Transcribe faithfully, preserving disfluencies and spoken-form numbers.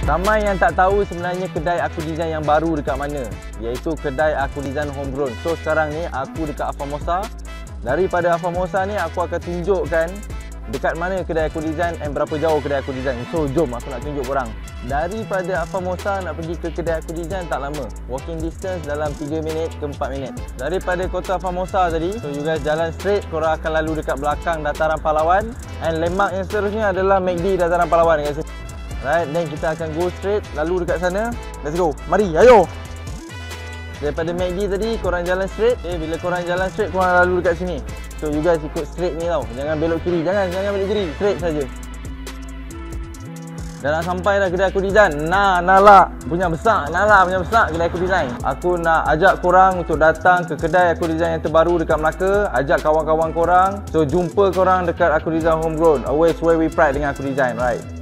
Ramai yang tak tahu sebenarnya kedai Aku Design yang baru dekat mana, iaitu kedai Aku Design Homegrown. So sekarang ni aku dekat Afamosa. Daripada Afamosa ni aku akan tunjukkan dekat mana kedai Aku Design dan berapa jauh kedai Aku Design. So jom aku nak tunjuk korang. Daripada Afamosa nak pergi ke kedai Aku Design tak lama. Walking distance dalam tiga minit ke empat minit. Daripada kota Afamosa tadi, so you guys jalan straight, korang akan lalu dekat belakang Dataran Pahlawan. And landmark yang seterusnya adalah McD Dataran Pahlawan guys. Right, then kita akan go straight lalu dekat sana. Let's go. Mari, ayo. Daripada McD tadi korang jalan straight. Okay, bila korang jalan straight korang lalu dekat sini. So you guys ikut straight ni tau. Jangan belok kiri. Jangan, jangan belok kiri. Straight saja. Dah nak sampai dah kedai Aku Design. Nah, Nala punya besar. Nala punya besar kedai Aku Design. Aku nak ajak korang untuk datang ke kedai Aku Design yang terbaru dekat Melaka. Ajak kawan-kawan korang. So jumpa korang dekat Aku Design Homegrown. Always where we pride dengan Aku Design, right?